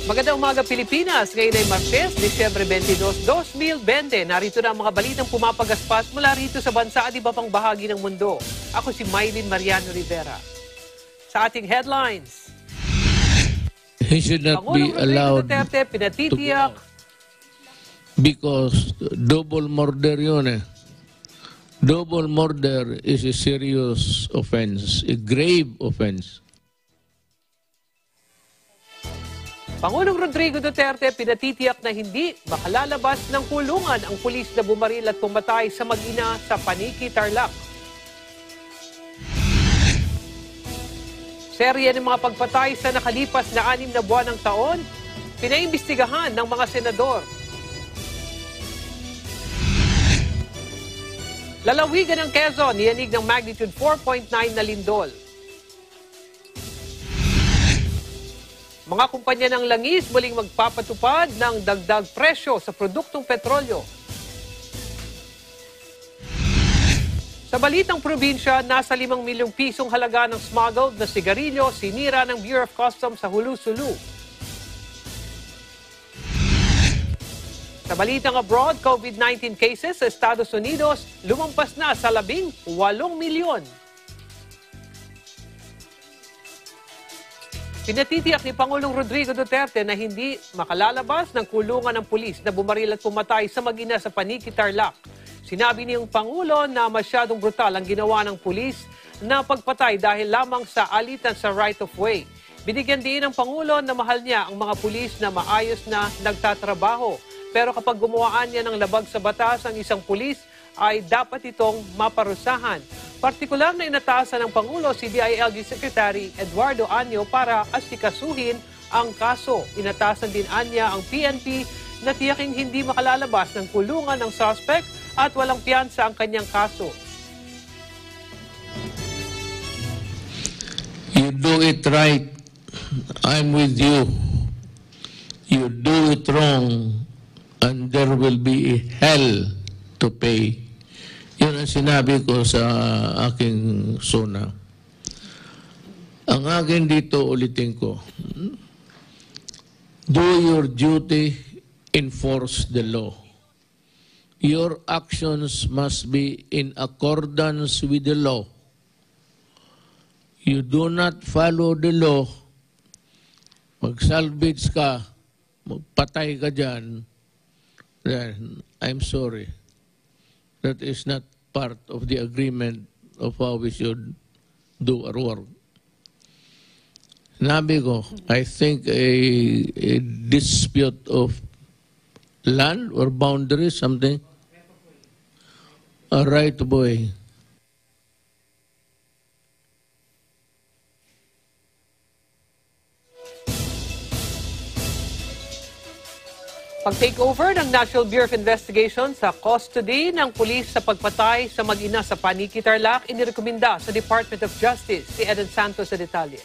Magandang umaga Pilipinas. Ngayon ay Martes, Disyembre 22, 2020. Narito na ang mga balitang pumapagaspas mula rito sa bansa at iba pang bahagi ng mundo. Ako si Maylin Mariano Rivera. Sa ating headlines, He should not be allowed Duterte, pinatitiyak. Because double murder yun eh. Double murder is a serious offense, a grave offense. Pangulong Rodrigo Duterte pinatitiyak na hindi makalalabas ng kulungan ang pulis na bumaril at pumatay sa mag-ina sa Paniki, Tarlac. Serye ng mga pagpatay sa nakalipas na 6 na buwan ng taon, pinaimbestigahan ng mga senador. Lalawigan ng Quezon, niyanig ng magnitude 4.9 na lindol. Mga kumpanya ng langis muling magpapatupad ng dagdag presyo sa produktong petrolyo. Sa balitang probinsya, nasa 5 milyong pisong halaga ng smuggled na sigarilyo sinira ng Bureau of Customs sa Hulu-Sulu. Sa balitang abroad, COVID-19 cases sa Estados Unidos lumampas na sa 18 milyon. Pinatitiyak ni Pangulong Rodrigo Duterte na hindi makalalabas ng kulungan ng pulis na bumaril at pumatay sa mag-ina sa Paniki, Tarlac. Sinabi niyang Pangulo na masyadong brutal ang ginawa ng pulis na pagpatay dahil lamang sa alitan sa right-of-way. Binigyan din ng Pangulo na mahal niya ang mga pulis na maayos na nagtatrabaho. Pero kapag gumawaan niya ng labag sa batas ang isang pulis, ay dapat itong maparusahan. Partikular na inatasan ng Pangulo si DILG Secretary Eduardo Anyo para asikasuhin ang kaso. Inatasan din anya ang PNP na tiyaking hindi makalalabas ng kulungan ng suspect at walang piyansa ang kanyang kaso. You do it right, I'm with you. You do it wrong, and there will be hell to pay. Yun ang sinabi ko sa aking sona. Ang akin dito, ulitin ko, do your duty, enforce the law. Your actions must be in accordance with the law. You do not follow the law, mag-salvage ka, magpatay ka dyan, then I'm sorry. That is not part of the agreement of how we should do our work. Sinabi ko, I think a dispute of land or boundaries, something, a right boy. Pag-takeover ng National Bureau of Investigation sa custody ng pulis sa pagpatay sa mag-ina sa Paniki, Tarlac, inirekomenda sa Department of Justice. Si Eden Santos sa detalye.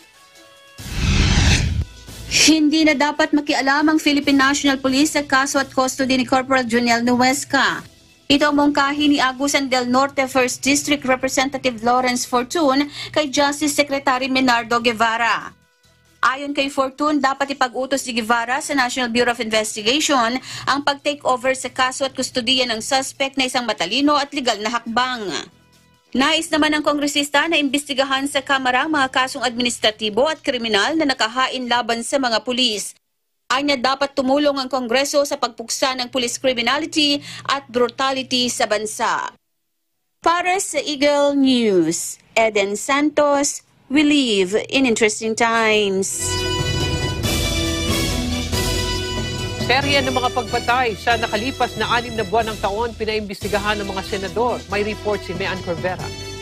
Hindi na dapat makialam ang Philippine National Police sa kaso at custody ni Corporal Juniel Nuesca. Ito ang mungkahi ni Agusan del Norte 1st District Representative Lawrence Fortun kay Justice Secretary Menardo Guevara. Ayon kay Fortun, dapat ipag-utos ni Guevara sa National Bureau of Investigation ang pag-take over sa kaso at kustudiya ng suspect na isang matalino at legal na hakbang. Nais naman ng kongresista na imbestigahan sa Kamara ang mga kasong administratibo at kriminal na nakahain laban sa mga pulis. Anya dapat tumulong ang Kongreso sa pagpuksa ng police criminality at brutality sa bansa. Para sa Eagle News, Eden Santos, we live in interesting times. Serye ng mga pagpatay sa nakalipas na 6 na buwan ng taon pinaimbestigahan ng mga senador. May report si Mean Corvera.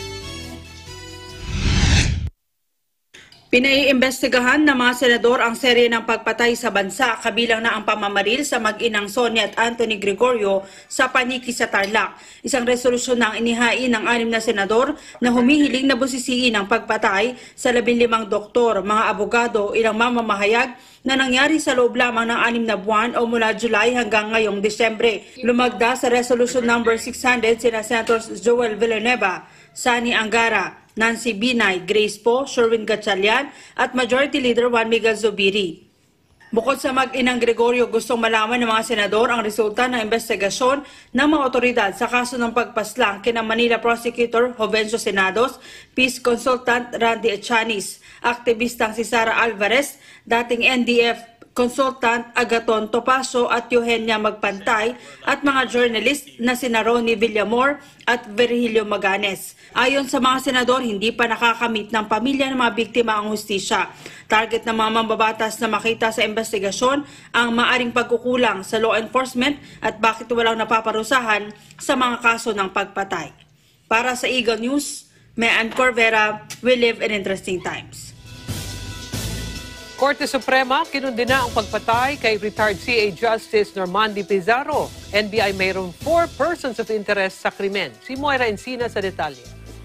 Pinaiimbestigahan ng mga senador ang serye ng pagpatay sa bansa, kabilang na ang pamamaril sa mag-inang Sonia at Anthony Gregorio sa Paniki sa Tarlac. Isang resolusyon na ang inihain ng 6 na senador na humihiling na busisiin ang pagpatay sa 15 doktor, mga abogado, ilang mamamahayag na nangyari sa loob lamang ng 6 na buwan o mula July hanggang ngayong Disyembre. Lumagda sa Resolution number 600 sina Senators Joel Villanueva, Sani Angara, Nancy Binay, Grace Po, Sherwin Gatchalian at Majority Leader Juan Miguel Zubiri. Bukod sa mag-inang Gregorio, gustong malaman ng mga senador ang resulta ng investigasyon ng mga otoridad sa kaso ng pagpaslang kina Manila Prosecutor Jovencio Senados, Peace Consultant Randy Echanis, aktivistang si Sara Alvarez, dating NDF Consultant Agaton Topacio at Eugenia Magpantay at mga journalist na sina Ronnie Villamor at Virgilio Maganes. Ayon sa mga senador, hindi pa nakakamit ng pamilya ng mga biktima ang hustisya. Target ng mga mambabatas na makita sa investigasyon ang maaring pagkukulang sa law enforcement at bakit walang napaparusahan sa mga kaso ng pagpatay. Para sa Eagle News, may Ann Corvera, we live in interesting times. Korte Suprema, kinundina ang pagpatay kay retired CA Justice Normandi Pizarro. NBI mayroong 4 persons of interest sa krimen. Si Moira Encina sa detalye.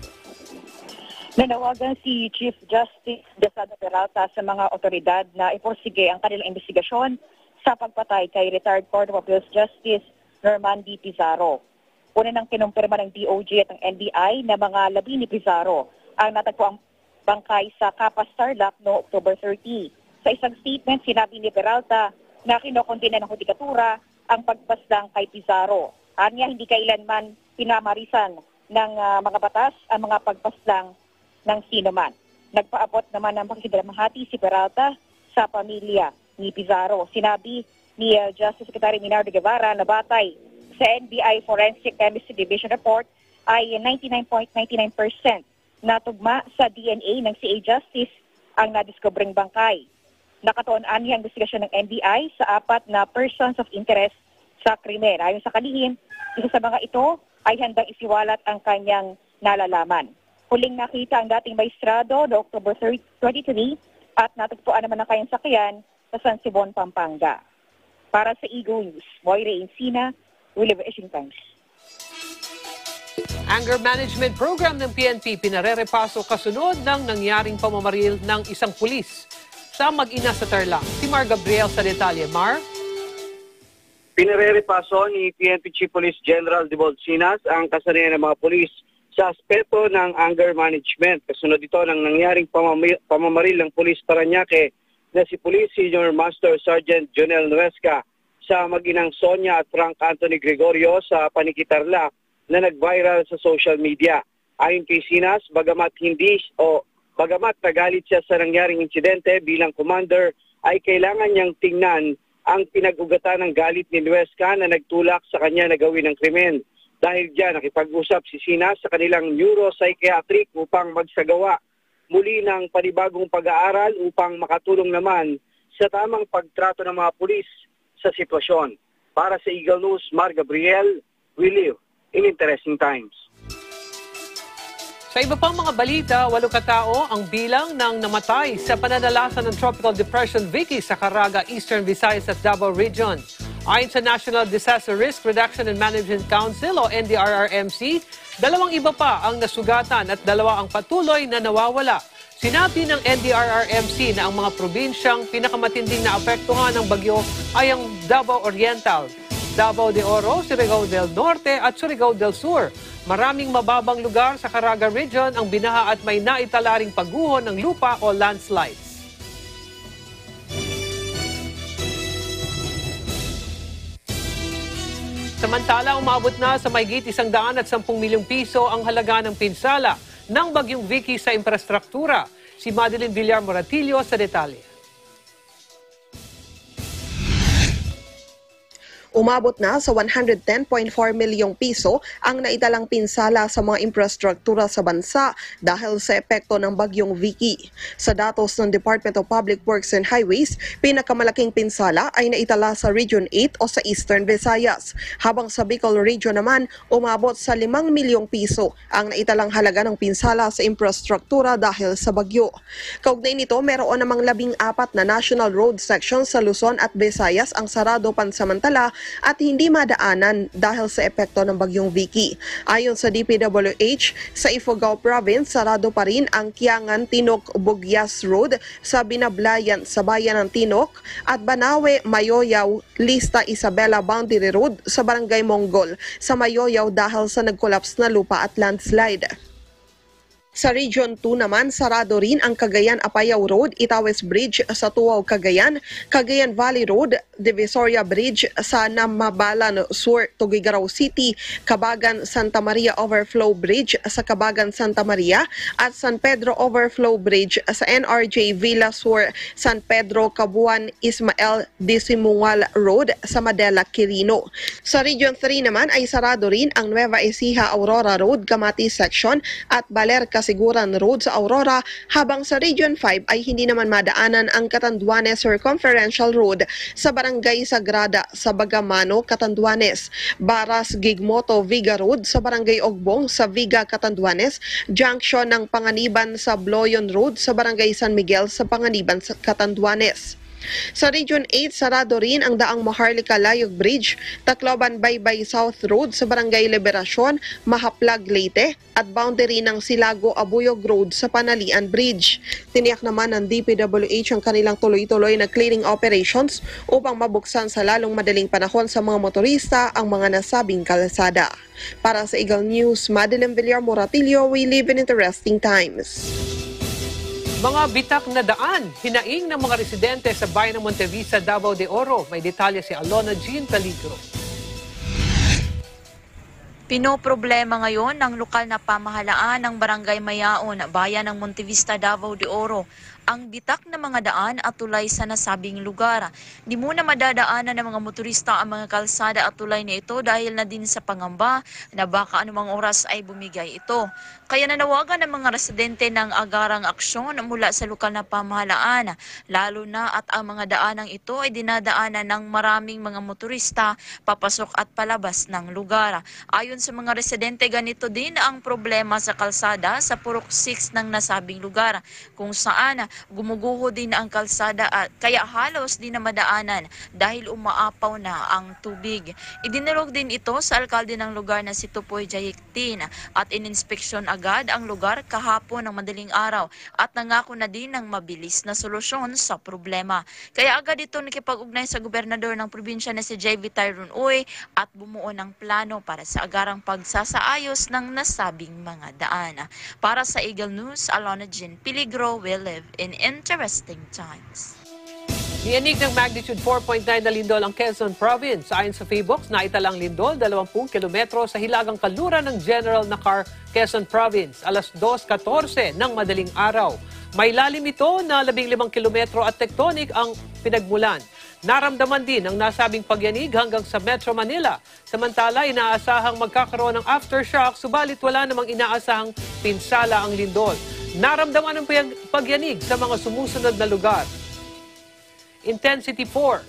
Nanawagan si Chief Justice Desado Peralta sa mga otoridad na iporsige ang kanilang investigasyon sa pagpatay kay retired Court of Appeals Justice Normandi Pizarro. Una nang kinumpirma ng DOJ at ng NBI na mga labi ni Pizarro ang natagpuang bangkay sa Capas Tarlac no October 30. Sa isang statement, sinabi ni Peralta na kinokondena ng hudikatura ang pagpaslang kay Pizarro. Anya, hindi kailanman pinamarisan ng mga batas ang mga pagpaslang ng sinuman. Nagpaabot naman ng pakikidalamhati si Peralta sa pamilya ni Pizarro. Sinabi ni Justice Secretary Minardo Guevara na batay sa NBI Forensic Chemistry Division report ay 99.99% na tugma sa DNA ng CA Justice ang nadiskobring bangkay. Nakatuon-an ang investigasyon ng NBI sa 4 na persons of interest sa krimen. Ayon sa kalihim, isa sa mga ito ay handang isiwalat ang kanyang nalalaman. Huling nakita ang dating maestrado no October 23 at natagpuan naman ang kanyang sakyan sa San Sibon, Pampanga. Para sa Eagle News, Moira Encina, we live in Asian Times. Anger management program ng PNP pinarerepaso kasunod ng nangyaring pamamaril ng isang pulis sa mag-ina sa Tarlac. Si Mar Gabriel sa detalye. Mar? Pinarerepaso ni PNP Chief Police General de Bolsinas ang kasanayan ng mga pulis sa aspeto ng anger management. Kasunod ito ng nangyaring pamamaril ng pulis Parañaque na si Police Senior Master Sergeant Jonel Nuesca sa mag-inang Sonia at Frank Anthony Gregorio sa Paniki Tarlac na nag-viral sa social media. Ayon kay Sinas, bagamat nagalit siya sa nangyaring insidente bilang commander, ay kailangan niyang tingnan ang pinag-ugatan ng galit ni Nuesca na nagtulak sa kanya na gawin ng krimen. Dahil diyan, nakipag-usap si Sinas sa kanilang neuropsychiatric upang magsagawa muli ng panibagong pag-aaral upang makatulong naman sa tamang pagtrato ng mga pulis sa sitwasyon. Para sa Eagle News, Mar Gabriel, we live in interesting times. Sa iba pang mga balita, 8 katao ang bilang ng namatay sa pananalasan ng Tropical Depression Vicky sa Caraga, Eastern Visayas at Davao Region. Ayon sa National Disaster Risk Reduction and Management Council o NDRRMC, 2 iba pa ang nasugatan at 2 ang patuloy na nawawala. Sinabi ng NDRRMC na ang mga probinsyang pinakamatinding naapektuhan ng bagyo ay ang Davao Oriental, Davao de Oro, Surigao del Norte at Surigao del Sur. Maraming mababang lugar sa Caraga Region ang binaha at may naitalaring pagguho ng lupa o landslides. Samantala, umabot na sa mahigit 110 milyong piso ang halaga ng pinsala ng Bagyong Vicky sa infrastruktura. Si Madeline Villar Moratillo sa detalye. Umabot na sa 110.4 milyong piso ang naitalang pinsala sa mga infrastruktura sa bansa dahil sa epekto ng Bagyong Vicky. Sa datos ng Department of Public Works and Highways, pinakamalaking pinsala ay naitala sa Region 8 o sa Eastern Visayas, habang sa Bicol Region naman umabot sa 5 milyong piso ang naitalang halaga ng pinsala sa infrastruktura dahil sa bagyo. Kaugnay nito, meron namang 14 na national road sections sa Luzon at Visayas ang sarado pansamantala at hindi madaanan dahil sa epekto ng Bagyong Vicky. Ayon sa DPWH, sa Ifugao Province, sarado pa rin ang Kiangan-Tinok-Bugyas Road sa Binablayan sa bayan ng Tinok at Banawe-Mayoyaw, Lista Isabela Boundary Road sa Barangay Monggol sa Mayoyaw dahil sa nagkolaps na lupa at landslide. Sa Region 2 naman, sarado rin ang Cagayan-Apayao Road, Itawes Bridge sa Tuaw, Cagayan, Cagayan Valley Road, Divisoria Bridge sa Namabalan Sur, Tuguegarao City, Cabagan Santa Maria Overflow Bridge sa Cabagan Santa Maria at San Pedro Overflow Bridge sa NRJ Villa Sur, San Pedro Cabuan Ismael Disimungal Road sa Madela, Quirino. Sa Region 3 naman ay sarado rin ang Nueva Ecija Aurora Road, Camatis Section at Baler Kasiguran Road sa Aurora, habang sa Region 5 ay hindi naman madaanan ang Catanduanes Circumferential Road sa Barangay Sagrada sa Bagamano, Catanduanes, Baras Gigmoto Viga Road sa Barangay Ogbong sa Viga, Catanduanes, junction ng Panganiban sa Bloyon Road sa Barangay San Miguel sa Panganiban, Catanduanes. Sa Region 8, sarado rin ang daang Maharlika-Layog Bridge, Tacloban Baybay South Road sa Barangay Liberacion, Mahaplag, Leyte at boundary ng Silago-Abuyog Road sa Panalian Bridge. Tiniyak naman ng DPWH ang kanilang tuloy-tuloy na clearing operations upang mabuksan sa lalong madaling panahon sa mga motorista ang mga nasabing kalsada. Para sa Eagle News, Madeline Villar Moratillo, we live in interesting times. Mga bitak na daan, hinaing ng mga residente sa bayan ng Montevisa, Davao de Oro. May detalye si Alona Jean Peligro. Pinoproblema ngayon ng lokal na pamahalaan ng Barangay Mayaon, bayan ng Montevista, Davao de Oro, ang bitak na mga daan at tulay sa nasabing lugar. Di muna madadaanan ng mga motorista ang mga kalsada at tulay na ito dahil na din sa pangamba na baka anumang oras ay bumigay ito. Kaya nanawagan ng mga residente ng agarang aksyon mula sa lokal na pamahalaan, lalo na at ang mga daanang ito ay dinadaanan ng maraming mga motorista papasok at palabas ng lugar. Ayon sa mga residente, ganito din ang problema sa kalsada sa Purok 6 ng nasabing lugar, kung saan gumuguho din ang kalsada at kaya halos di na madaanan dahil umaapaw na ang tubig. Idinulog din ito sa alkalde ng lugar na si Tupoy Jayiktin at ininspeksyon agad ang lugar kahapon ng madaling araw at nangako na din ng mabilis na solusyon sa problema. Kaya agad ito nakipag-ugnay sa gobernador ng probinsya na si J.V. Tyrone Uy at bumuo ng plano para sa agarang pagsasaayos ng nasabing mga daan. Para sa Eagle News, Alona Jean Peligro, we live in interesting times. Niyanig ng magnitude 4.9 na lindol ang Quezon Province. Ayon sa Feebox, naitalang lindol 20 kilometro sa hilagang kanluran ng General Nakar, Quezon Province, alas 2:14 ng madaling araw. May lalim ito na 15 kilometro at tectonic ang pinagmulan. Naramdaman din ang nasabing pagyanig hanggang sa Metro Manila. Samantala, inaasahang magkakaroon ng aftershock, subalit wala namang inaasahang pinsala ang lindol. Naramdaman ang pagyanig sa mga sumusunod na lugar. Intensity 4.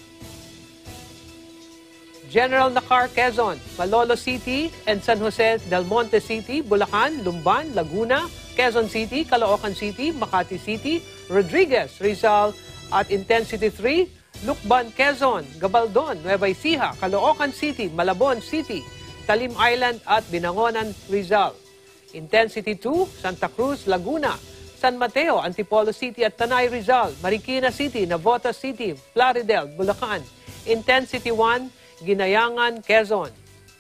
General Nakar, Quezon, Malolo City and San Jose del Monte City, Bulacan, Lumban, Laguna, Quezon City, Caloocan City, Makati City, Rodriguez, Rizal at Intensity 3, Lukban, Quezon, Gabaldon, Nueva Ecija, Caloocan City, Malabon City, Talim Island at Binangonan, Rizal. Intensity 2, Santa Cruz, Laguna, San Mateo, Antipolo City at Tanay, Rizal, Marikina City, Navotas City, Plaridel, Bulacan. Intensity 1, Ginayangan, Quezon.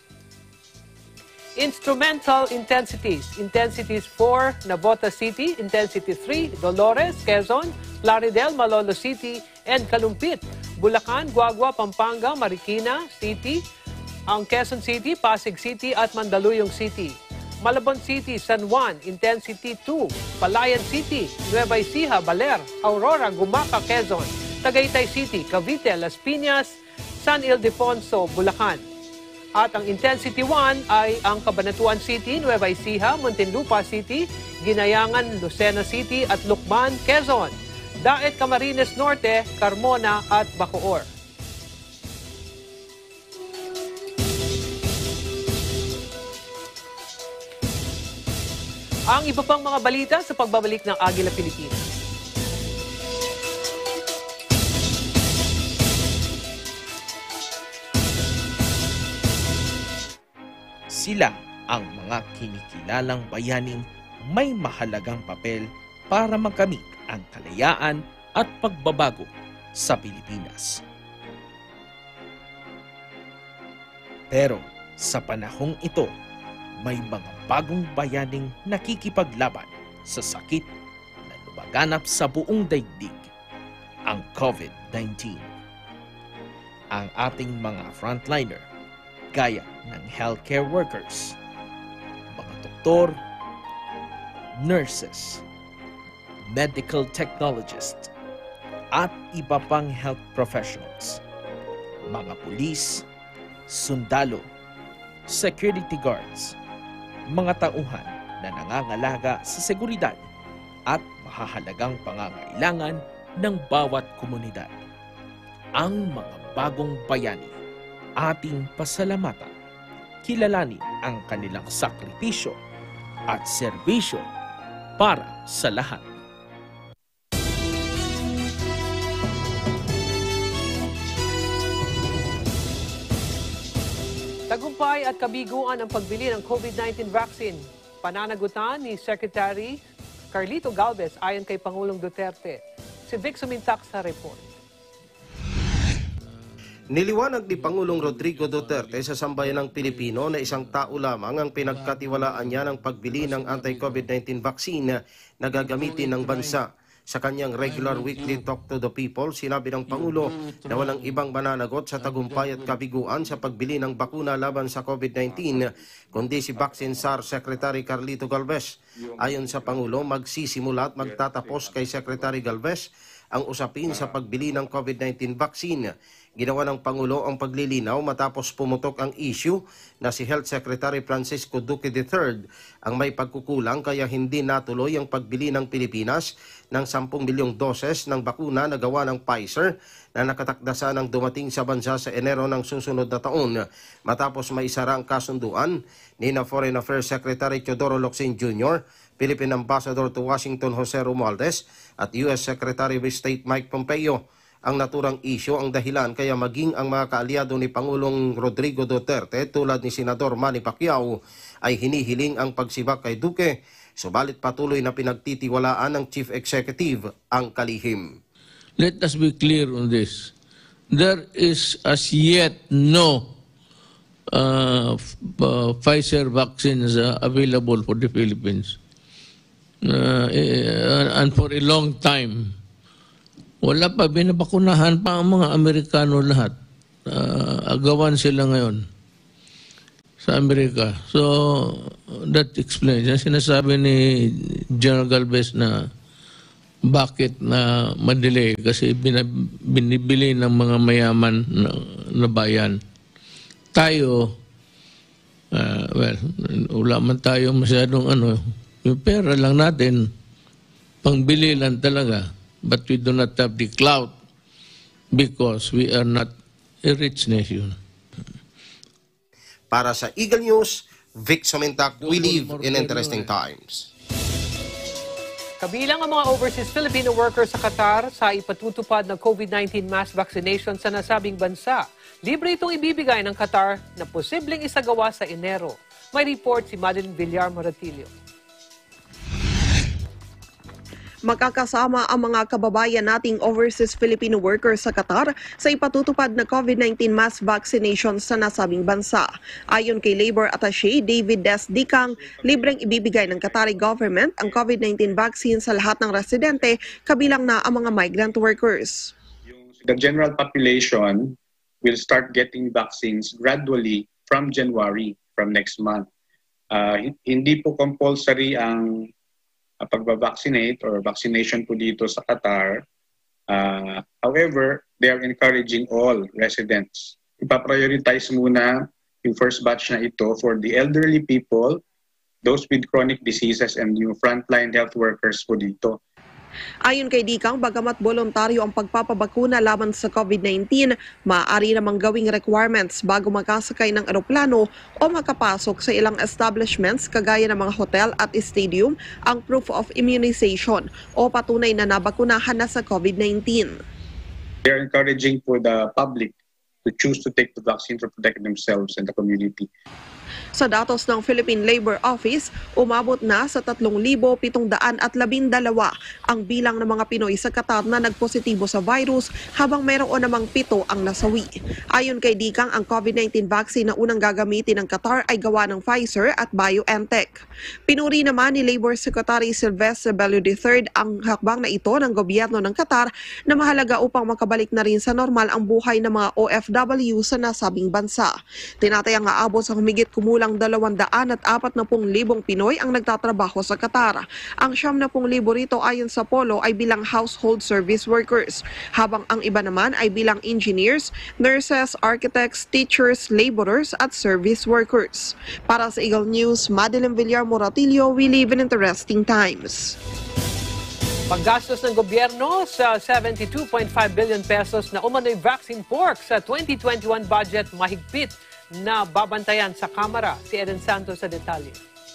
Instrumental intensities. Intensities 4, Navotas City. Intensity 3, Dolores, Quezon, Plaridel, Malolo City, and Kalumpit, Bulacan, Guagua, Pampanga, Marikina City, ang Quezon City, Pasig City at Mandaluyong City. Malabon City, San Juan, Intensity 2, Palayan City, Nueva Ecija, Baler, Aurora, Gumaca, Quezon, Tagaytay City, Cavite, Las Piñas, San Ildefonso, Bulacan. At ang Intensity 1 ay ang Cabanatuan City, Nueva Ecija, Muntinlupa City, Ginayangan, Lucena City at Lukban, Quezon. Daet, Camarines Norte, Carmona at Bacoor. Ang iba pang mga balita sa pagbabalik ng Agila, Pilipinas. Sila ang mga kinikilalang bayaning may mahalagang papel para makamit ang kalayaan at pagbabago sa Pilipinas. Pero sa panahong ito, may mga bagong bayaning nakikipaglaban sa sakit na lumaganap sa buong daigdig, ang COVID-19. Ang ating mga frontliner, gaya ng healthcare workers, mga doktor, nurses, medical technologists, at iba pang health professionals, mga pulis, sundalo, security guards, mga tauhan na nangangalaga sa seguridad at mahahalagang pangangailangan ng bawat komunidad. Ang mga bagong bayani, ating pasalamatan, kilalanin ang kanilang sakripisyo at serbisyo para sa lahat. Tagumpay at kabiguan ang pagbili ng COVID-19 vaccine. Pananagutan ni Secretary Carlito Galvez ayon kay Pangulong Duterte. Si Vic Sumintak sa report. Niliwanag ni Pangulong Rodrigo Duterte sa sambayanang Pilipino na isang tao lamang ang pinagkatiwalaan niya ng pagbili ng anti-COVID-19 vaccine na gagamitin ng bansa. Sa kanyang regular weekly talk to the people, sinabi ng Pangulo na walang ibang mananagot sa tagumpay at kabiguan sa pagbili ng bakuna laban sa COVID-19, kundi si Vaccine SAR Secretary Carlito Galvez. Ayon sa Pangulo, magsisimula at magtatapos kay Secretary Galvez ang usapin sa pagbili ng COVID-19 vaccine. Ginawa ng Pangulo ang paglilinaw matapos pumutok ang issue na si Health Secretary Francisco Duque III ang may pagkukulang kaya hindi natuloy ang pagbili ng Pilipinas ng 10 milyong doses ng bakuna na gawa ng Pfizer na nakatakdasa ng dumating sa bansa sa Enero ng susunod na taon. Matapos maisara ang kasunduan ni na Foreign Affairs Secretary Teodoro Locsin Jr., Philippine Ambassador to Washington Jose Romualdez at U.S. Secretary of State Mike Pompeo. Ang naturang isyo ang dahilan kaya maging ang mga kaalyado ni Pangulong Rodrigo Duterte tulad ni Senador Manny Pacquiao ay hinihiling ang pagsibak kay Duque, subalit patuloy na pinagtitiwalaan ng Chief Executive ang kalihim. Let us be clear on this. There is as yet no Pfizer vaccines available for the Philippines. And for a long time, wala pa, binabakunahan pa ang mga Amerikano lahat. Agawan sila ngayon sa Amerika. So, that explains. Yung sinasabi ni General Galvez na bakit na madelay kasi binibili ng mga mayaman na bayan. Tayo, wala man tayo masyadong yung pera lang natin, pangbili lang talaga. But we do not have the clout because we are not a rich nation. Para sa Eagle News, Vic Sumintak, we live in interesting times. Kabilang ang mga overseas Filipino workers sa Qatar sa ipatutupad ng COVID-19 mass vaccination sa nasabing bansa. Libre itong ibibigay ng Qatar na posibleng isagawa sa Enero. May report si Madeline Villar Moratillo. Makakasama ang mga kababayan nating overseas Filipino workers sa Qatar sa ipatutupad na COVID-19 mass vaccination sa nasabing bansa. Ayon kay Labor Attaché David Desdicang, libreng ibibigay ng Qatari government ang COVID-19 vaccine sa lahat ng residente, kabilang na ang mga migrant workers. The general population will start getting vaccines gradually from January, from next month. Hindi po compulsory ang pagba-vaccinate or vaccination po dito sa Qatar. However, they are encouraging all residents. Ipa-prioritize muna yung first batch na ito for the elderly people, those with chronic diseases, and yung frontline health workers po dito. Ayon kay Dikang, bagamat voluntaryo ang pagpapabakuna laban sa COVID-19, maaari namang gawing requirements bago makasakay ng eroplano o makapasok sa ilang establishments kagaya ng mga hotel at stadium ang proof of immunization o patunay na nabakunahan na sa COVID-19. They are encouraging for the public to choose to take the vaccine to protect themselves and the community. Sa datos ng Philippine Labor Office, umabot na sa 3,712 ang bilang ng mga Pinoy sa Qatar na nagpositibo sa virus, habang mayroon namang 7 ang nasawi. Ayon kay Dikang, ang COVID-19 vaccine na unang gagamitin ng Qatar ay gawa ng Pfizer at BioNTech. Pinuri naman ni Labor Secretary Sylvester Bello III ang hakbang na ito ng gobyerno ng Qatar na mahalaga upang makabalik na rin sa normal ang buhay ng mga OFW sa nasabing bansa. Tinatayang aabot sa humigit kumulang 240,000 Pinoy ang nagtatrabaho sa Qatar. Ang 70,000 rito ayon sa Polo ay bilang household service workers, habang ang iba naman ay bilang engineers, nurses, architects, teachers, laborers at service workers. Para sa Eagle News, Madeline Villar Moratillo, we live in interesting times. Paggastos ng gobyerno sa 72.5 billion pesos na umano'y vaccine pork sa 2021 budget mahigpit na babantayan sa Kamara. Si Eden Santos sa detalye.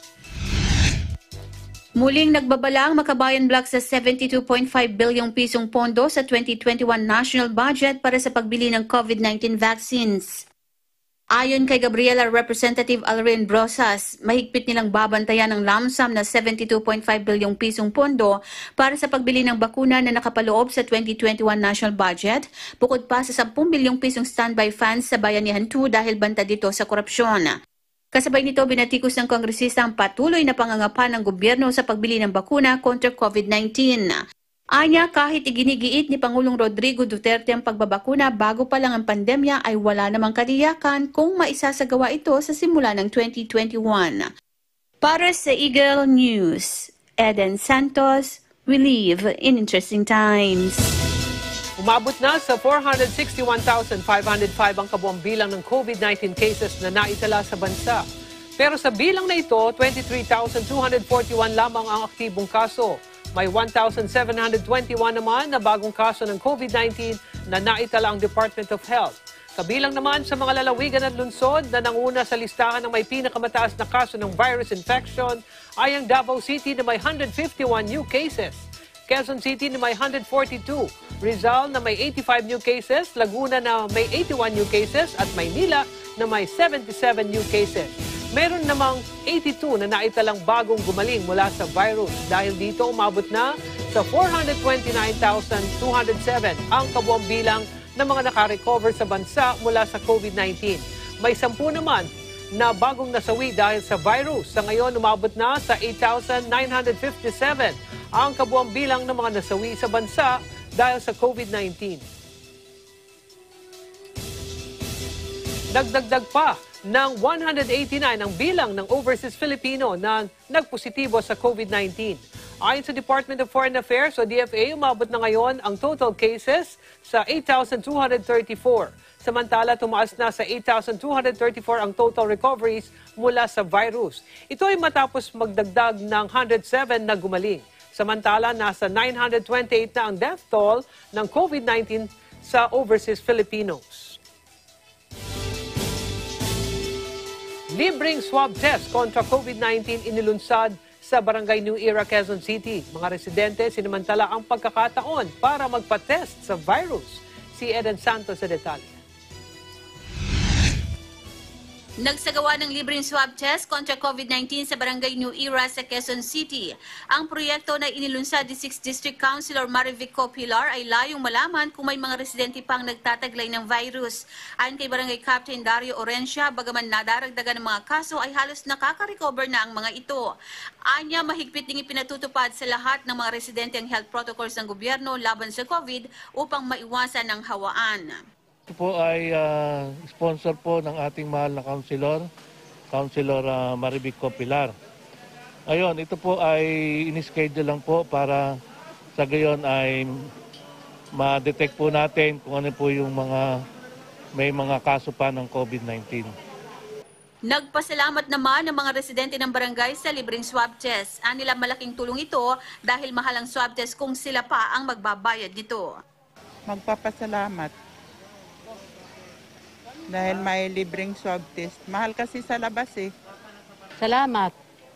Muling nagbabala ang Makabayan Block sa 72.5 bilyong pisong pondo sa 2021 national budget para sa pagbili ng COVID-19 vaccines. Ayon kay Gabriela Representative Alrin Brosas, mahigpit nilang babantayan ang lump sum na 72.5 bilyong pisong pondo para sa pagbili ng bakuna na nakapaloob sa 2021 national budget, bukod pa sa 10 bilyong pisong standby funds sa Bayanihan 2 dahil banta dito sa korupsyon. Kasabay nito, binatikos ng kongresista ang patuloy na pangangapa ng gobyerno sa pagbili ng bakuna kontra COVID-19. Anya, kahit iginigiit ni Pangulong Rodrigo Duterte ang pagbabakuna bago pa lang ang pandemya, ay wala namang katiyakan kung maisasagawa ito sa simula ng 2021. Para sa Eagle News, Eden Santos, we live in interesting times. Umabot na sa 461,505 ang kabuang bilang ng COVID-19 cases na naitala sa bansa. Pero sa bilang na ito, 23,241 lamang ang aktibong kaso. May 1,721 naman na bagong kaso ng COVID-19 na naitala ang Department of Health. Kabilang naman sa mga lalawigan at lungsod na nanguna sa listahan ng may pinakamataas na kaso ng virus infection ay ang Davao City na may 151 new cases, Quezon City na may 142, Rizal na may 85 new cases, Laguna na may 81 new cases at Maynila na may 77 new cases. Meron namang 82 na naitalang bagong gumaling mula sa virus. Dahil dito, umabot na sa 429,207 ang kabuang bilang ng mga nakarecover sa bansa mula sa COVID-19. May 10 naman na bagong nasawi dahil sa virus. Sa ngayon, umabot na sa 8,957 ang kabuang bilang ng mga nasawi sa bansa dahil sa COVID-19. Nagdagdag pa ng 189 ang bilang ng overseas Filipino na nagpositibo sa COVID-19. Ayon sa Department of Foreign Affairs o DFA, umabot na ngayon ang total cases sa 8,234. Samantala, tumaas na sa 8,234 ang total recoveries mula sa virus. Ito ay matapos magdagdag ng 107 na gumaling. Samantala, nasa 928 na ang death toll ng COVID-19 sa overseas Filipinos. Libreng swab test kontra COVID-19 inilunsad sa Barangay New Era, Quezon City. Mga residente sinamantala ang pagkakataon para magpa-test sa virus. Si Eden Santos sa detalye. Nagsagawa ng libreng swab test kontra COVID-19 sa Barangay New Era sa Quezon City. Ang proyekto na inilunsad ni 6th District Councilor Marivico Pilar ay layong malaman kung may mga residente pang nagtataglay ng virus. Ayon kay Barangay Captain Dario Orencia, bagaman nadaragdagan ng mga kaso ay halos nakaka-recover na ang mga ito. Anya, mahigpit ding ipinatutupad sa lahat ng mga residente ang health protocols ng gobyerno laban sa COVID upang maiwasan ang hawaan. Ito po ay sponsor po ng ating mahal na Councilor Marivico Pilar. Ayun, ito po ay in-schedule lang po para sa gayon ay ma-detect po natin kung ano po yung may mga kaso pa ng COVID-19. Nagpasalamat naman ang mga residente ng barangay sa libreng swab test. Anila malaking tulong ito dahil mahal ang swab test kung sila pa ang magbabayad nito. Magpapasalamat. Dahil may libreng swab test. Mahal kasi sa labas eh. Salamat.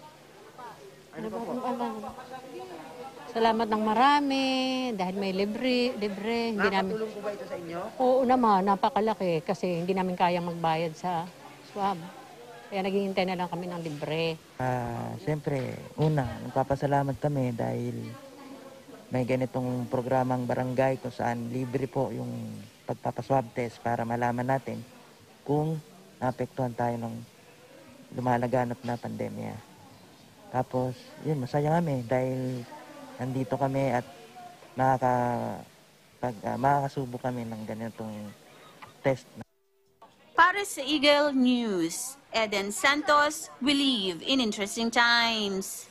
Salamat ng marami dahil may libre. Nakatulong po ba ito sa inyo? Oo naman, napakalaki kasi hindi namin kayang magbayad sa swab. Kaya naghihintay na lang kami ng libre. Siyempre, una, nagpapasalamat kami dahil may ganitong programang barangay kung saan libre po yung pagpapaswab test para malaman natin kung naapektuhan tayo ng lumalaganap na pandemya. Tapos, yun, masaya kami dahil nandito kami at makakasubo kami ng ganitong test. Para sa Eagle News, Eden Santos, we live in interesting times.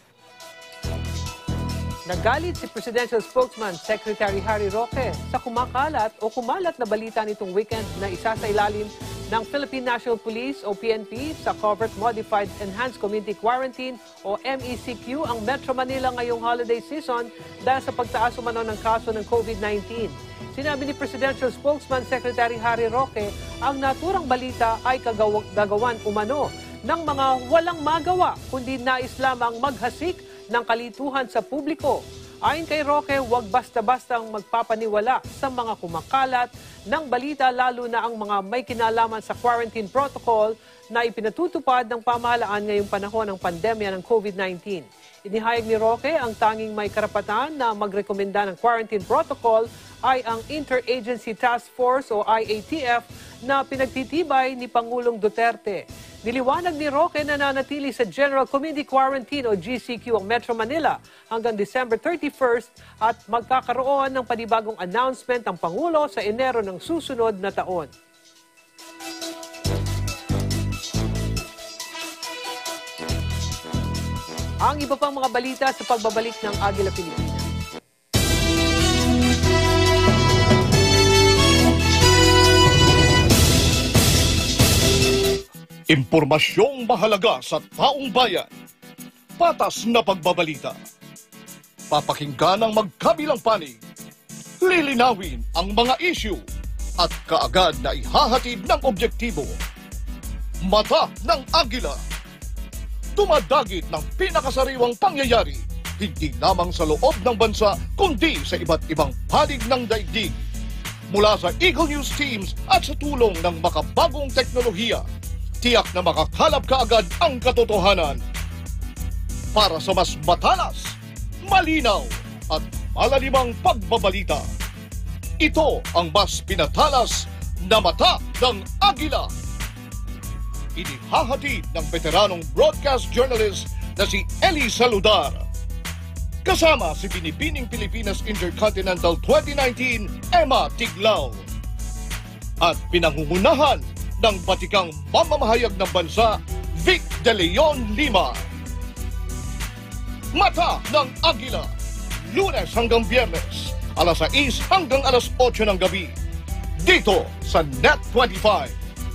Nagalit si Presidential Spokesman Secretary Harry Roque sa kumalat na balita nitong weekend na isasailalim ng Philippine National Police o PNP sa Covert Modified Enhanced Community Quarantine o MECQ ang Metro Manila ngayong holiday season dahil sa pagtaas umano ng kaso ng COVID-19. Sinabi ni Presidential Spokesman Secretary Harry Roque ang naturang balita ay gagawan umano ng mga walang magawa kundi nais lamang maghasik ng kalituhan sa publiko. Ayon kay Roque, huwag basta-bastang magpapaniwala sa mga kumakalat ng balita lalo na ang mga may kinalaman sa quarantine protocol na ipinatutupad ng pamahalaan ngayong panahon ng pandemya ng COVID-19. Inihayag ni Roque ang tanging may karapatan na magrekomenda ng quarantine protocol ay ang Interagency Task Force o IATF na pinagtitibay ni Pangulong Duterte. Niliwanag ni Roque na nanatili sa General Community Quarantine o GCQ ang Metro Manila hanggang December 31st at magkakaroon ng panibagong announcement ang Pangulo sa Enero ng susunod na taon. Ang iba pang mga balita sa pagbabalik ng Agila, Pilipinas. Impormasyong mahalaga sa taong bayan. Patas na pagbabalita. Papakinggan ang magkabilang panig. Lilinawin ang mga issue at kaagad na ihahatid ng objektibo. Mata ng Agila. Dumadagit ng pinakasariwang pangyayari, hindi lamang sa loob ng bansa, kundi sa iba't ibang panig ng daigdig. Mula sa Eagle News Teams at sa tulong ng makabagong teknolohiya, tiyak na makakalap kaagad ang katotohanan. Para sa mas matalas, malinaw at malalimang pagbabalita. Ito ang mas pinatalas na Mata ng Agila. Inihahatid ng veteranong broadcast journalist na si Eli Saludar. Kasama si Binibining Pilipinas Intercontinental 2019, Emma Tiglao. At pinangungunahan ng batikang mamamahayag ng bansa, Vic De Leon Lima. Mata ng Agila, Lunes hanggang Biyernes, alas 6 hanggang alas 8 ng gabi, dito sa Net 25.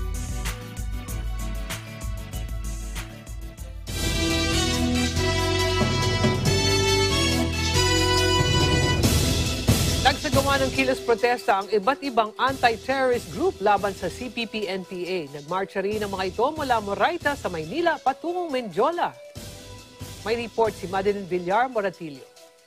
Nagsagawa ng kilos protesta ang iba't ibang anti-terrorist group laban sa CPP-NPA. Nagmarcha rin ang mga ito mula Moraita sa Maynila patungong Mendiola. May report si Madeline Villar Moratillo.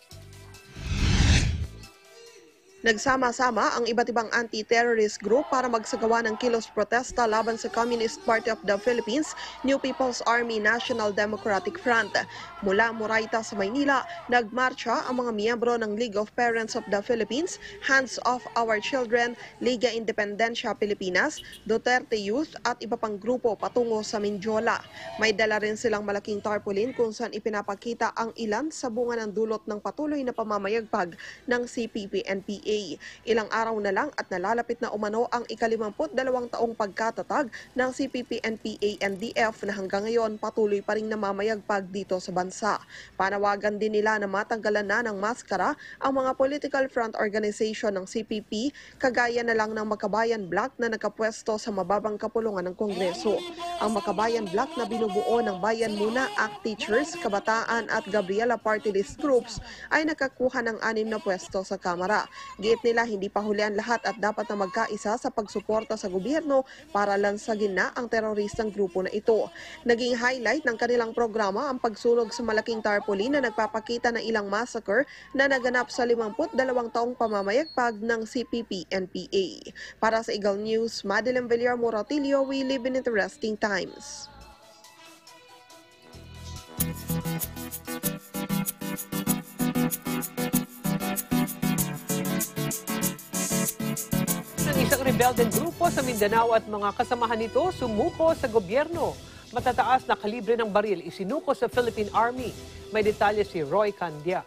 Nagsama-sama ang iba't ibang anti-terrorist group para magsagawa ng kilos protesta laban sa Communist Party of the Philippines, New People's Army National Democratic Front. Mula Moraita sa Maynila, nagmarcha ang mga miyembro ng League of Parents of the Philippines, Hands Off Our Children, Liga Independencia Pilipinas, Duterte Youth at iba pang grupo patungo sa Mindiola. May dala rin silang malaking tarpaulin kung saan ipinapakita ang ilan sa bunga ng dulot ng patuloy na pamamayagpag ng CPP-NPA. Ilang araw na lang at nalalapit na umano ang ika-52 taong pagkatatag ng CPP-NPA-NDF na hanggang ngayon patuloy pa ring namamayagpag dito sa bansa. Panawagan din nila na matanggalan na ng maskara ang mga political front organization ng CPP, kagaya na lang ng Makabayan Bloc na nakapwesto sa mababang kapulungan ng Kongreso. Ang Makabayan Bloc na binubuo ng Bayan Muna, ACT Teachers, Kabataan at Gabriela Party List Groups ay nakakuha ng 6 na pwesto sa Kamara. Giit nila hindi pa huli ang lahat at dapat na magkaisa sa pagsuporta sa gobyerno para lansagin na ang teroristang grupo na ito. Naging highlight ng kanilang programa ang pagsunog sa malaking tarpaulin na nagpapakita ng ilang massacre na naganap sa 52 taong pamamayagpag ng CPP-NPA. Para sa Eagle News, Madeline Villar Moratillo, we live in interesting times. rebeldeng grupo sa Mindanao at mga kasamahan nito sumuko sa gobyerno. Matataas na kalibre ng baril isinuko sa Philippine Army. May detalye si Roy Candia.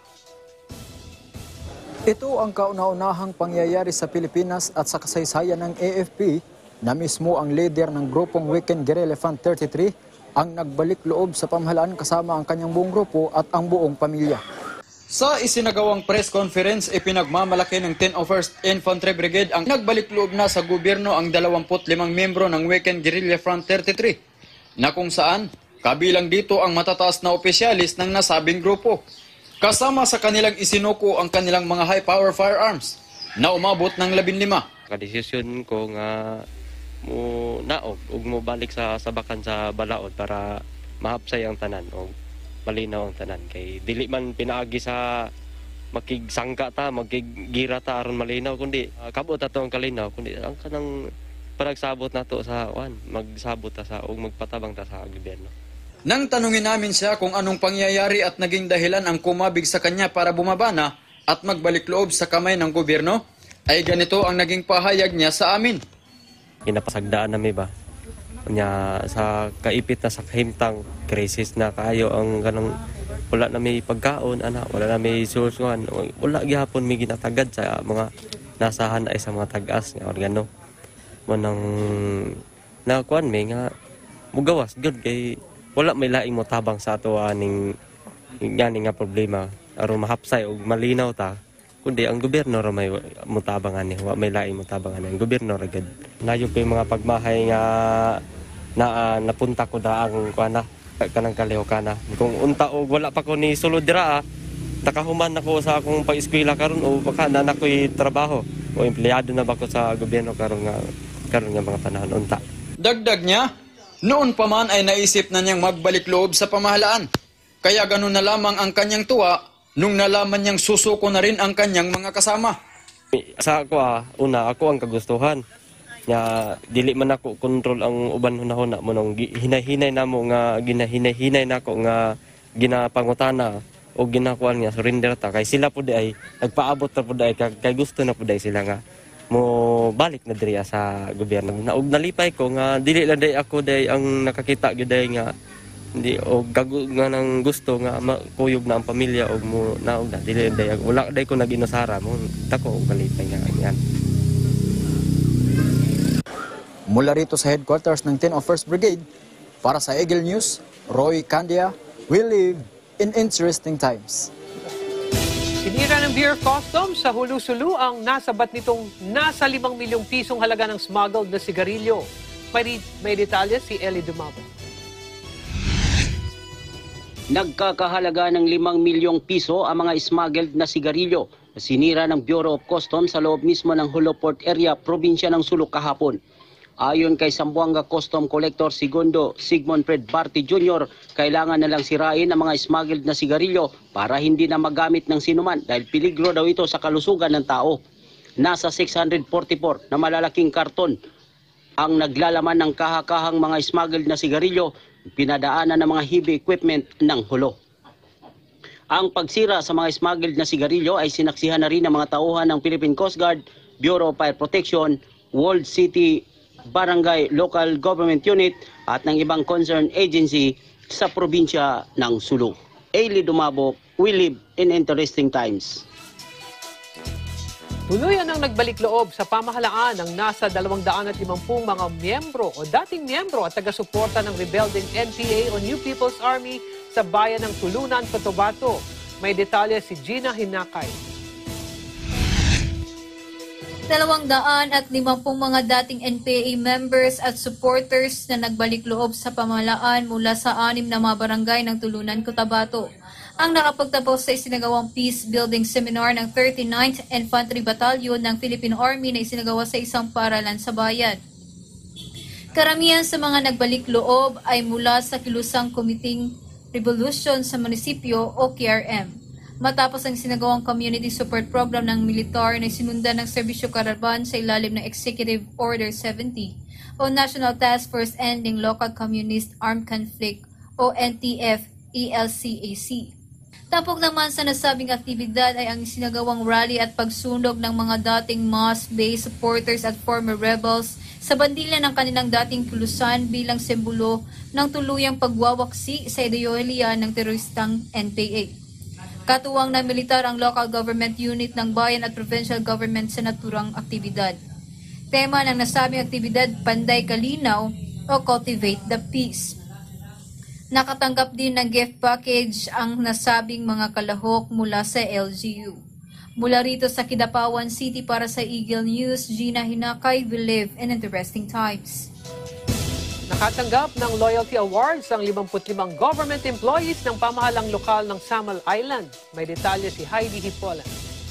Ito ang kauna-unahang pangyayari sa Pilipinas at sa kasaysayan ng AFP na mismo ang leader ng grupong Weekend Guerrilla Front 33 ang nagbalik loob sa pamahalaan kasama ang kanyang buong grupo at ang buong pamilya. Sa isinagawang press conference, ipinagmamalaki ng 1001st Infantry Brigade ang nagbalik loob na sa gobyerno ang 25 miyembro ng Weekend Guerrilla Front 33 na kung saan kabilang dito ang matataas na opisyalis ng nasabing grupo. Kasama sa kanilang isinuko ang kanilang mga high-power firearms na umabot ng 15. Kadesisyon ko nga mo naog ug mo balik sa sabakan sa balaod para mahapsay ang tanan o malinaw ang tanan kay dili man pinaagi sa makigsangka ta magkigira ta aron malinaw kundi kabot ato ang kalinaw kundi ang kanang panagsabot nato sa magsabot ta sa ug magpatabang ta sa gobyerno. Nang tanungin namin siya kung anong pangyayari at naging dahilan ang kumabig sa kanya para bumaba na at magbalik loob sa kamay ng gobyerno, ay ganito ang naging pahayag niya sa amin. Kinapasagdaan nami ba? Nya sa kaipit na sa kahimtang krisis na kayo ang ganang wala na may pagkaon ana wala na may solusyon wala gihapon may ginatagad sa mga nasahan ay sa mga tag-as nga organo mo nang nakuan may nga mugawas gud kay wala may laing mo tabang sa ato aning ngani nga problema aron mahapsay og malinaw ta kundi ang gobyerno ra may mutabang ani wa may laing mutabang ani ang gobyerno ra gud nayo kay mga pagmahay nga napunta ko da ang kuana kanang kaliho kana kung unta og wala pa ko ni sulod dira nakahuman ako sa akong pag-eskwela karon o baka na nakoy trabaho o empleyado na ba ko sa gobyerno karon nga mga panahon unta. Dagdag niya, noon pa man ay naisip na niyang magbalik loob sa pamahalaan. Kaya ganun na lamang ang kanyang tuwa nung nalaman niyang susuko na rin ang kanyang mga kasama. Sa ako una ako ang kagustuhan. Nya dili man ako kontrol ang uban hunahuna mo nung hinay-hinay namo nga ginahinay-hinay nako nga ginapangutana o ginakuan nga surrender ta kay sila pud ay nagpaabot ta pud ay kay gusto na pud ay sila nga mo balik na diri sa gobyerno. Naog nalipay ko nga dili lang day ako day ang nakakita gyud nga hindi og nga nang gusto nga makuyog na ang pamilya og mo naog na dili day wala day ko naginusara mo tako og malipay nga yan. Mula rito sa headquarters ng 1001st Brigade, para sa Agila News, Roy Candia, we live in interesting times. Sinira ng Bureau of Customs sa Hulu-Sulu ang nasabat nitong nasa 5 milyong pisong halaga ng smuggled na sigarilyo. May detalye si Eli Dumabo. Nagkakahalaga ng 5 milyong piso ang mga smuggled na sigarilyo na sinira ng Bureau of Customs sa loob mismo ng Hulu Port Area, probinsya ng Sulu kahapon. Ayon kay Zamboanga Custom Collector Segundo Sigmund Fred Barty Jr., kailangan na lang sirain ang mga smuggled na sigarilyo para hindi na magamit ng sinuman dahil peligro daw ito sa kalusugan ng tao. Nasa 644 na malalaking karton ang naglalaman ng kahakahang mga smuggled na sigarilyo, pinadaanan ng mga heavy equipment ng Hulo. Ang pagsira sa mga smuggled na sigarilyo ay sinaksihan na rin ng mga tauhan ng Philippine Coast Guard, Bureau of Fire Protection, World City Barangay Local Government Unit at ng ibang concerned agency sa probinsya ng Sulu. Eli Dumabo, we live in interesting times. Tuluyan ang nagbalik loob sa pamahalaan ng nasa 250 mga miyembro o dating miyembro at taga-suporta ng rebelding NPA o New People's Army sa bayan ng Tulunan, Cotabato. May detalye si Gina Hinakay. 250 mga dating NPA members at supporters na nagbalik loob sa pamahalaan mula sa 6 na mga barangay ng Tulunan, Cotabato. Ang nakapagtapos sa isinagawang peace building seminar ng 39th Infantry Battalion ng Philippine Army na isinagawa sa isang paaralan sa bayan. Karamihan sa mga nagbalik loob ay mula sa kilusang Committing Revolution sa munisipyo o KRM. Matapos ang sinagawang community support program ng militar na sinundan ng Serbisyo Caravan sa ilalim ng Executive Order 70 o National Task Force Ending Local Communist Armed Conflict o NTF-ELCAC. Tapok naman sa nasabing aktibidad ay ang sinagawang rally at pagsunog ng mga dating mosque-based supporters at former rebels sa bandila ng kanilang dating kulusan bilang simbolo ng tuluyang pagwawaksi sa ideolohiya ng teroristang NPA. Katuwang na militar ang local government unit ng bayan at provincial government sa naturang aktibidad. Tema ng nasabing aktibidad, Panday Kalinaw o Cultivate the Peace. Nakatanggap din ng gift package ang nasabing mga kalahok mula sa LGU. Mula rito sa Kidapawan City para sa Eagle News, Gina Hinakay, we live in interesting times. Nakatanggap ng Loyalty Awards ang 55 government employees ng pamahalang lokal ng Samal Island. May detalye si Heidi Hipolan.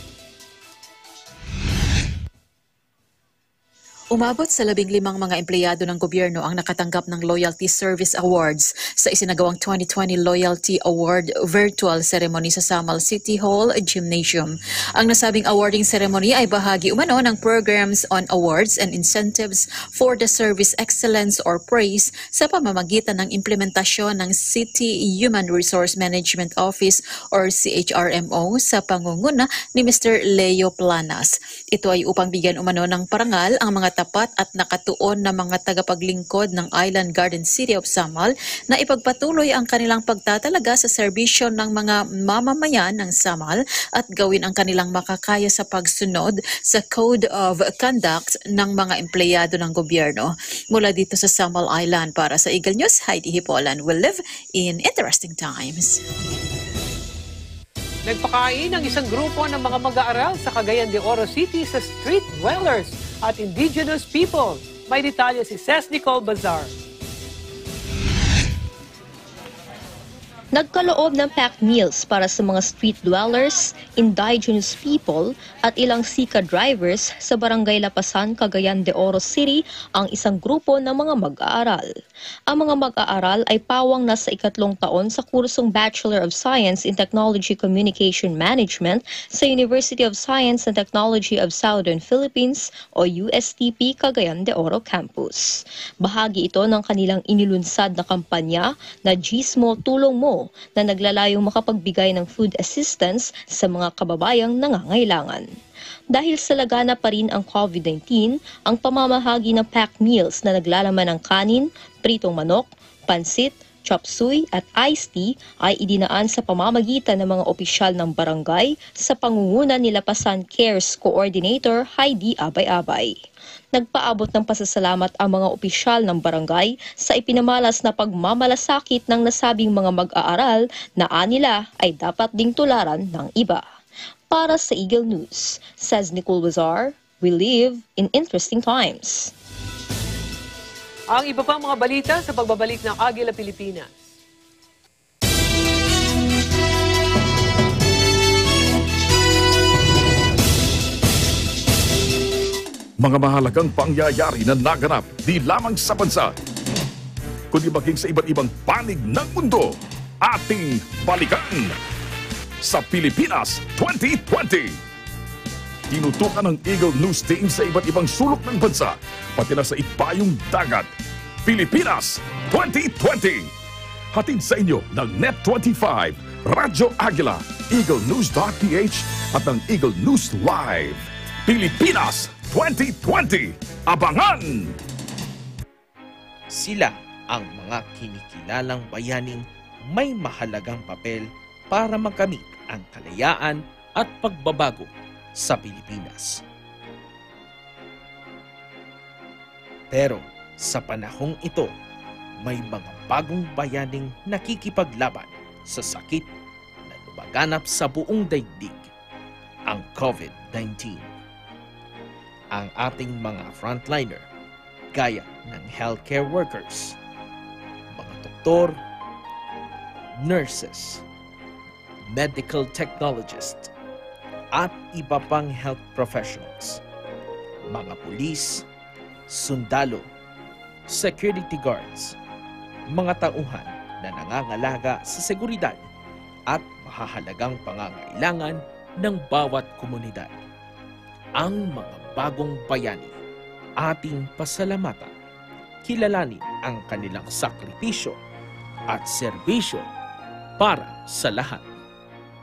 Umabot sa 15 mga empleyado ng gobyerno ang nakatanggap ng Loyalty Service Awards sa isinagawang 2020 Loyalty Award virtual ceremony sa Samal City Hall Gymnasium. Ang nasabing awarding ceremony ay bahagi umano ng programs on awards and incentives for the service excellence or praise sa pamamagitan ng implementasyon ng City Human Resource Management Office or CHRMO sa pangunguna ni Mr. Leo Planas. Ito ay upang bigyan umano ng parangal ang mga tapat at nakatuon na mga tagapaglingkod ng Island Garden City of Samal na ipagpatuloy ang kanilang pagtatalaga sa serbisyo ng mga mamamayan ng Samal at gawin ang kanilang makakaya sa pagsunod sa Code of Conduct ng mga empleyado ng gobyerno. Mula dito sa Samal Island para sa Eagle News, Heidi Hipolan, will live in interesting times. Nagpakain ang isang grupo ng mga mag-aaral sa Cagayan de Oro City sa street dwellers at indigenous people. May detalye si Ces Nicole Bazar. Nagkaloob ng packed meals para sa mga street dwellers, indigenous people at ilang sika drivers sa Barangay Lapasan, Cagayan de Oro City ang isang grupo ng mga mag-aaral. Ang mga mag-aaral ay pawang nasa 3 taon sa kursong Bachelor of Science in Technology Communication Management sa University of Science and Technology of Southern Philippines o USTP Cagayan de Oro Campus. Bahagi ito ng kanilang inilunsad na kampanya na Gismo Tulong Mo na naglalayong makapagbigay ng food assistance sa mga kababayang nangangailangan. Dahil sa lagana pa rin ang COVID-19, ang pamamahagi ng packed meals na naglalaman ng kanin, pritong manok, pansit, chop suey at iced tea ay idinaan sa pamamagitan ng mga opisyal ng barangay sa pangunguna ni Lapasan Cares Coordinator Heidi Abay-Abay. Nagpaabot ng pasasalamat ang mga opisyal ng barangay sa ipinamalas na pagmamalasakit ng nasabing mga mag-aaral na anila ay dapat ding tularan ng iba. Para sa Eagle News, says Nicole Bazar, we live in interesting times. Ang iba pang mga balita sa pagbabalik ng Agila, Pilipinas. Mga mahalagang pangyayari na naganap di lamang sa bansa, kundi maging sa iba't ibang panig ng mundo, ating balikan sa Pilipinas 2020. Tinutukan ng Eagle News Team sa iba't ibang sulok ng bansa, pati na sa ibayong dagat. Pilipinas 2020. Hatid sa inyo ng Net25, Radyo Agila, EagleNews.ph at ng Eagle News Live. Pilipinas 2020. Abangan! Sila ang mga kinikilalang bayaning may mahalagang papel para makamit ang kalayaan at pagbabago sa Pilipinas. Pero sa panahong ito, may mga bagong bayaning nakikipaglaban sa sakit na lumaganap sa buong daigdig, ang COVID-19. Ang ating mga frontliner, gaya ng healthcare workers, mga doktor, nurses, medical technologists, at iba pang health professionals, mga pulis, sundalo, security guards, mga tauhan na nangangalaga sa seguridad at mahahalagang pangangailangan ng bawat komunidad. Ang mga bagong bayani, ating pasalamatan, kilalanin ang kanilang sakripisyo at serbisyo para sa lahat.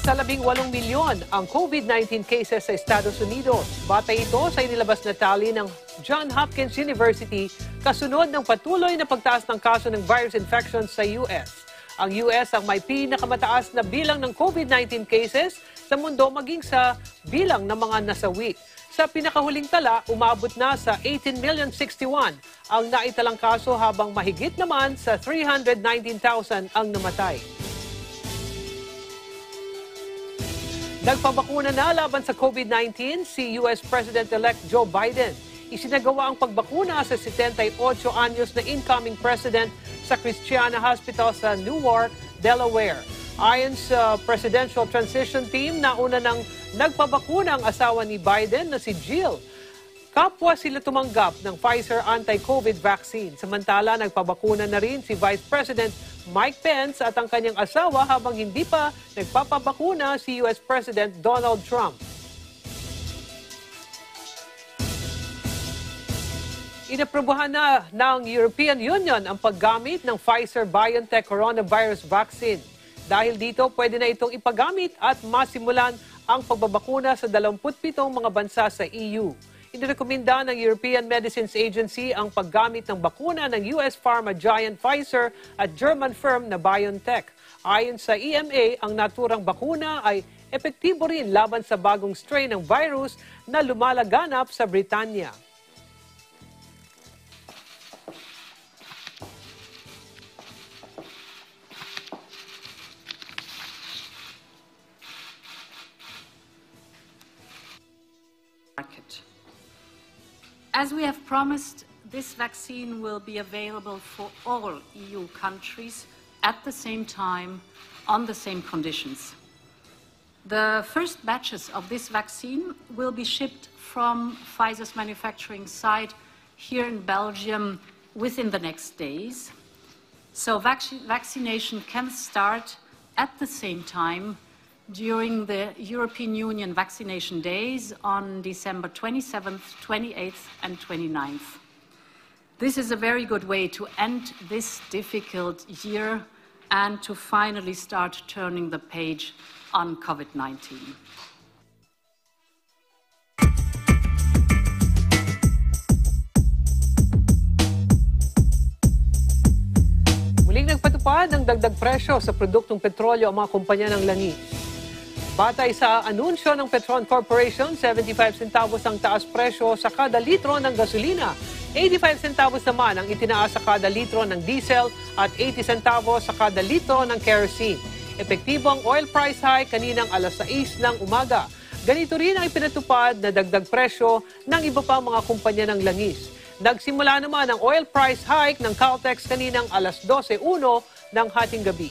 Nasa 18 milyon ang COVID-19 cases sa Estados Unidos. Batay ito sa inilabas na tally ng Johns Hopkins University kasunod ng patuloy na pagtaas ng kaso ng virus infections sa US. Ang US ang may pinakamataas na bilang ng COVID-19 cases sa mundo maging sa bilang ng mga nasawi. Sa pinakahuling tala, umabot na sa 18,061,000 ang naitalang kaso habang mahigit naman sa 319,000 ang namatay. Nagpabakuna na laban sa COVID-19 si US President-elect Joe Biden. Isinagawa ang pagbakuna sa 78 anyos na incoming president sa Christiana Hospital sa Newark, Delaware. Ayon sa Presidential Transition Team, nauna nang nagpabakuna ang asawa ni Biden na si Jill. Kapwa sila tumanggap ng Pfizer anti-COVID vaccine. Samantala, nagpabakuna na rin si Vice President Mike Pence at ang kanyang asawa habang hindi pa nagpapabakuna si US President Donald Trump. Inaprobahan na ng European Union ang paggamit ng Pfizer-BioNTech coronavirus vaccine. Dahil dito, pwede na itong ipagamit at masimulan ang pagbabakuna sa 27 mga bansa sa EU. Inirekomenda ng European Medicines Agency ang paggamit ng bakuna ng US pharma giant Pfizer at German firm na BioNTech. Ayon sa EMA, ang naturang bakuna ay epektibo rin laban sa bagong strain ng virus na lumalaganap sa Britanya. As we have promised, this vaccine will be available for all EU countries at the same time, on the same conditions. The first batches of this vaccine will be shipped from Pfizer's manufacturing site here in Belgium within the next days. So vaccination can start at the same time during the European Union vaccination days on December 27th, 28th and 29th. This is a very good way to end this difficult year and to finally start turning the page on COVID-19. Muling nagpatupad ng dagdag presyo sa produktong petrolyo ang mga kumpanya ng langis. Batay sa anunsyo ng Petron Corporation, 75 centavos ang taas presyo sa kada litro ng gasolina. 85 centavos naman ang itinaas sa kada litro ng diesel at 80 centavos sa kada litro ng kerosene. Epektibo ang oil price hike kaninang alas 6 ng umaga. Ganito rin ang ipinatupad na dagdag presyo ng iba pang mga kumpanya ng langis. Nagsimula naman ang oil price hike ng Caltex kaninang alas 12:01 ng hating gabi.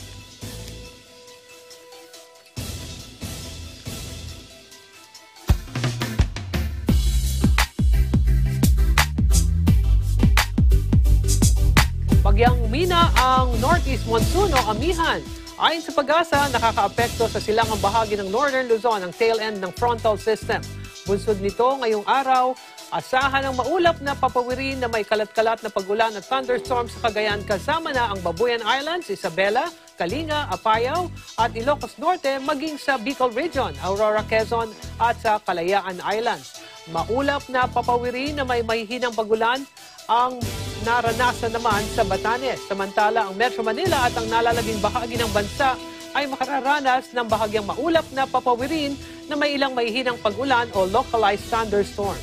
Bagyang umina ang northeast monsoon o amihan. Ayon sa pag-asa, nakakaapekto sa silangang bahagi ng northern Luzon ang tail end ng frontal system. Bunsod nito ngayong araw, asahan ng maulap na papawirin na may kalat-kalat na pagulan at thunderstorms sa Cagayan kasama na ang Babuyan Islands, Isabela, Kalinga, Apayao at Ilocos Norte maging sa Bicol Region, Aurora, Quezon at sa Kalayaan Islands. Maulap na papawirin na may mahihinang pagulan ang naranasan naman sa Batanes. Samantala, ang Metro Manila at ang nalalabing bahagi ng bansa ay makararanas ng bahagyang maulap na papawirin na may ilang mahihinang pag-ulan o localized thunderstorms.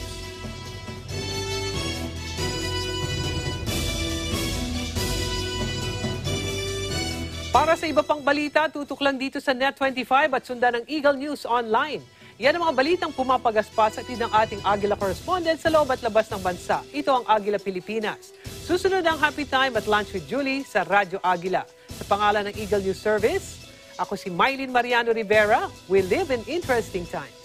Para sa iba pang balita, tutok lang dito sa Net25 at sundan ng Eagle News Online. Yan ang mga balitang pumapagaspa sa ng ating Agila correspondent sa loob at labas ng bansa. Ito ang Agila Pilipinas. Susunod ang Happy Time at Lunch with Julie sa Radyo Agila. Sa pangalan ng Eagle News Service, ako si Mylene Mariano Rivera. We live in interesting times.